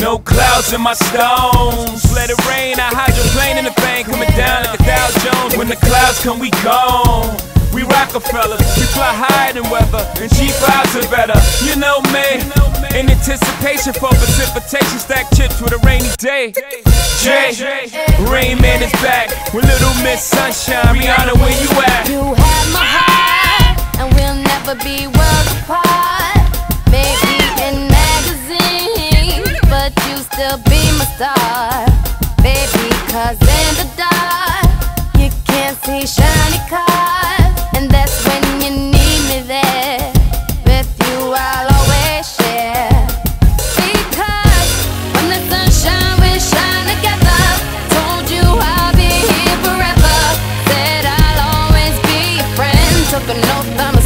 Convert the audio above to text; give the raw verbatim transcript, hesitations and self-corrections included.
No clouds in my stones. Let it rain, I hydroplane in the bank, coming down like a Dow Jones. When the clouds come, we gone. We Rockefellers, we fly higher than weather, and cheap vibes are better. You know me, in anticipation for precipitation, stack chips with a rainy day. Jay, Rain Man is back with Little Miss Sunshine. Rihanna, where you at? You have my heart, and we'll never be worlds apart. Maybe in magazines, but you still be my star. Baby, cause in the dark, you can't see shiny cars. And that's when you need me there. With you I'll always share. Because when the sunshine we shine together. Told you I'll be here forever. Said I'll always be your friend. Took an oath I'm